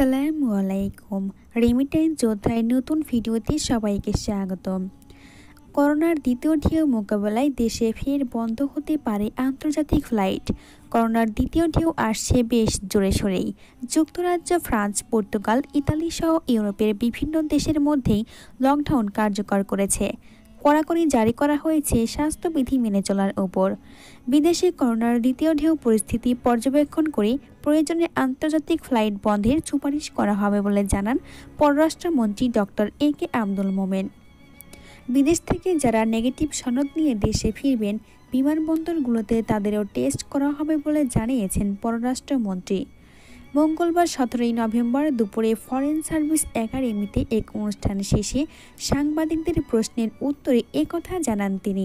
আসসালামু আলাইকুম। রেমিটেন্স যোদ্ধার নতুন ভিডিওতে সবাইকে স্বাগতম। করোনার দ্বিতীয় ঢেউ মোকাবেলায় দেশে ফের বন্ধ হতে পারে আন্তর্জাতিক ফ্লাইট। করোনার দ্বিতীয় ঢেউ আসছে বেশ জোরে সোরেই। যুক্তরাজ্য, ফ্রান্স, পর্তুগাল, ইতালি সহ ইউরোপের বিভিন্ন দেশের মধ্যেই লকডাউন কার্যকর করেছে। কড়াকড়ি জারি করা হয়েছে স্বাস্থ্যবিধি মেনে চলার ওপর। বিদেশে করোনার দ্বিতীয় ঢেউ পরিস্থিতি পর্যবেক্ষণ করে প্রয়োজনে আন্তর্জাতিক ফ্লাইট বন্ধের সুপারিশ করা হবে বলে জানান পররাষ্ট্রমন্ত্রী ডক্টর এ.কে আব্দুল মোমেন। বিদেশ থেকে যারা নেগেটিভ সনদ নিয়ে দেশে ফিরবেন, বিমানবন্দরগুলোতে তাদেরও টেস্ট করা হবে বলে জানিয়েছেন পররাষ্ট্রমন্ত্রী। মঙ্গলবার 17 নভেম্বর দুপুরে ফরেন সার্ভিস একাডেমিতে এক অনুষ্ঠান শেষে সাংবাদিকদের প্রশ্নের উত্তরে একথা জানান তিনি।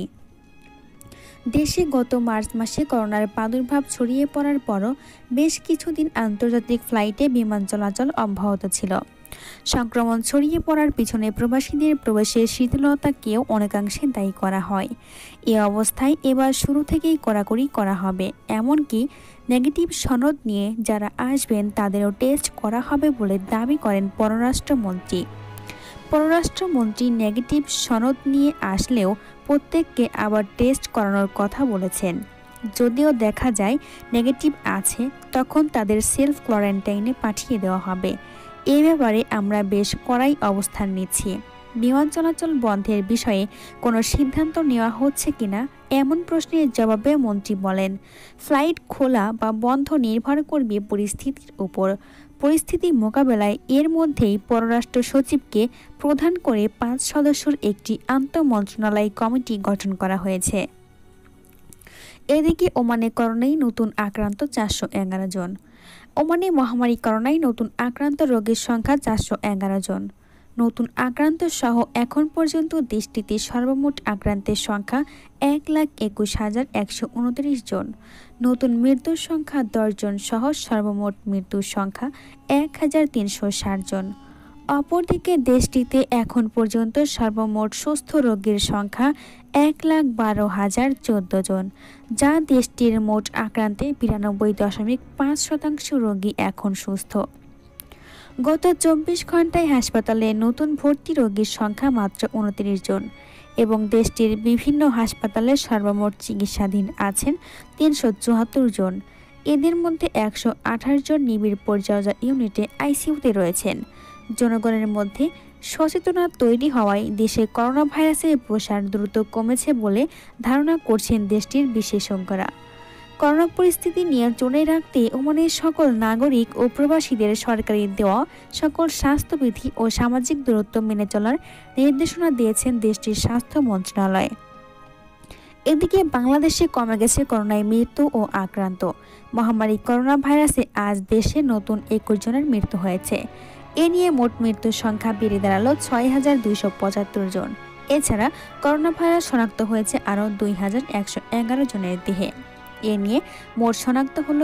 দেশে গত মার্চ মাসে করোনার প্রাদুর্ভাব ছড়িয়ে পড়ার পরও বেশ কিছুদিন আন্তর্জাতিক ফ্লাইটে বিমান চলাচল অব্যাহত ছিল। সংক্রমণ ছড়িয়ে পড়ার পিছনে প্রবাসীদের প্রবেশের শিথিলতাকেও অনেকাংশে দায়ী করা হয়। এ অবস্থায় এবার শুরু থেকেই কড়াকড়ি করা হবে, এমনকি নেগেটিভ সনদ নিয়ে যারা আসবেন তাদেরও টেস্ট করা হবে বলে দাবি করেন পররাষ্ট্রমন্ত্রী। পররাষ্ট্রমন্ত্রী নেগেটিভ সনদ নিয়ে আসলেও প্রত্যেককে আবার টেস্ট করানোর কথা বলেছেন। যদিও দেখা যায় নেগেটিভ আছে, তখন তাদের সেলফ কোয়ারেন্টাইনে পাঠিয়ে দেওয়া হবে। এ ব্যাপারে আমরা বেশ কড়াই অবস্থান নিচ্ছি। বিমান চলাচল বন্ধের বিষয়ে কোনো সিদ্ধান্ত নেওয়া হচ্ছে কিনা এমন প্রশ্নের জবাবে মন্ত্রী বলেন, ফ্লাইট খোলা বা বন্ধ নির্ভর করবে পরিস্থিতির উপর। পরিস্থিতি মোকাবেলায় এর মধ্যেই পররাষ্ট্র সচিবকে প্রধান করে 5 সদস্যের একটি আন্তঃমন্ত্রণালয় কমিটি গঠন করা হয়েছে। এদিকে ওমানে করোনায় নতুন আক্রান্ত 411 জন। ওমানে মহামারী করোনায় নতুন আক্রান্ত রোগীর সংখ্যা 411 জন। নতুন আক্রান্ত সহ এখন পর্যন্ত দেশটিতে সর্বমোট আক্রান্তের সংখ্যা 1,21,129 জন। নতুন মৃত্যুর সংখ্যা 10 জন সহ সর্বমোট মৃত্যুর সংখ্যা 1,360 জন। অপরদিকে দেশটিতে এখন পর্যন্ত সর্বমোট সুস্থ রোগীর সংখ্যা 1,12,014 জন, যা দেশটির মোট আক্রান্তের 92.5% রোগী এখন সুস্থ। গত 24 ঘন্টায় হাসপাতালে নতুন ভর্তি রোগীর সংখ্যা মাত্র 29 জন এবং দেশটির বিভিন্ন হাসপাতালে সর্বমোট চিকিৎসাধীন আছেন 374 জন। এদের মধ্যে 128 জন নিবিড় পরিচর্যা ইউনিটে আইসিইউতে রয়েছেন। জনগণের মধ্যে সচেতনতা তৈরি হওয়ায় দেশে করোনা ভাইরাসের প্রসার দ্রুত কমেছে বলে ধারণা করছেন দেশটির বিশেষজ্ঞরা। করোনা পরিস্থিতি নিয়ন্ত্রণে রাখতে ওমানের সকল নাগরিক ও প্রবাসীদের সরকারি দেওয়া সকল স্বাস্থ্যবিধি ও সামাজিক দূরত্ব মেনে চলার নির্দেশনা দিয়েছেন দেশটির স্বাস্থ্য মন্ত্রণালয়। এদিকে বাংলাদেশে কমে গেছে করোনায় মৃত্যু ও আক্রান্ত। মহামারী করোনা ভাইরাসে আজ দেশে নতুন 21 জনের মৃত্যু হয়েছে। এ নিয়ে মোট মৃত্যুর সংখ্যা বেড়ে দাঁড়ালো 6,275 জন। এছাড়া করোনা ভাইরাস শনাক্ত হয়েছে আরও 2,111 জনের দেহে। এ নিয়ে মোট শনাক্ত হল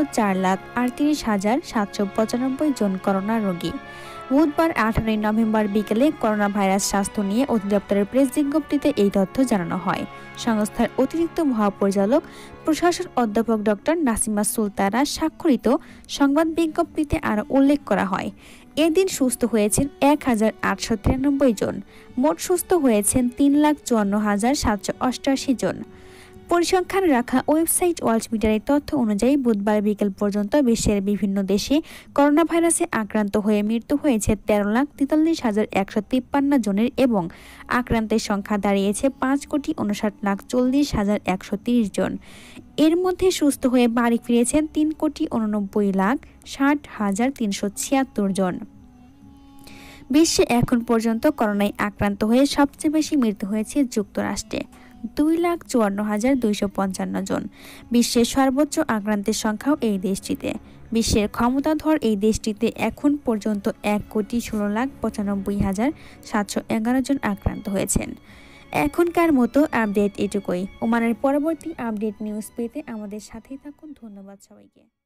4,38,795 জন করোনা রোগী। বুধবার 18 নভেম্বর বিকেলে করোনা ভাইরাস স্বাস্থ্য নিয়ে অধিদপ্তরের প্রেস বিজ্ঞপ্তিতে এই তথ্য জানানো হয়। সংস্থার অতিরিক্ত মহাপরিচালক প্রশাসন অধ্যাপক ডক্টর নাসিমা সুলতানা স্বাক্ষরিত সংবাদ বিজ্ঞপ্তিতে আরও উল্লেখ করা হয়, এদিন সুস্থ হয়েছেন 1,893 জন। মোট সুস্থ হয়েছেন 3,54,788 জন। পরিসংখ্যান রাখা ওয়েবসাইট ওয়ার্ল্ড মিটারের তথ্য অনুযায়ী বুধবার বিকেল পর্যন্ত বিশ্বের বিভিন্ন দেশে করোনা ভাইরাসে আক্রান্ত হয়ে মৃত্যু হয়েছে 13,43,153 জনের এবং আক্রান্তের সংখ্যা দাঁড়িয়েছে 5,59,40,130 জন। এর মধ্যে সুস্থ হয়ে বাড়ি ফিরেছেন 3,89,60,376 জন। বিশ্বে এখন পর্যন্ত করোনায় আক্রান্ত হয়ে সবচেয়ে বেশি মৃত্যু হয়েছে যুক্তরাষ্ট্রে, 2,54,255 জন। বিশ্বের সর্বোচ্চ আক্রান্তের সংখ্যাও এই দেশটিতে। বিশ্বের ক্ষমতাধর এই দেশটিতে এখন পর্যন্ত 1,16,95,711 জন আক্রান্ত হয়েছেন। এখনকার মতো আপডেট এটুকুই। ওমানের পরবর্তী আপডেট নিউজ পেতে আমাদের সাথেই থাকুন। ধন্যবাদ সবাইকে।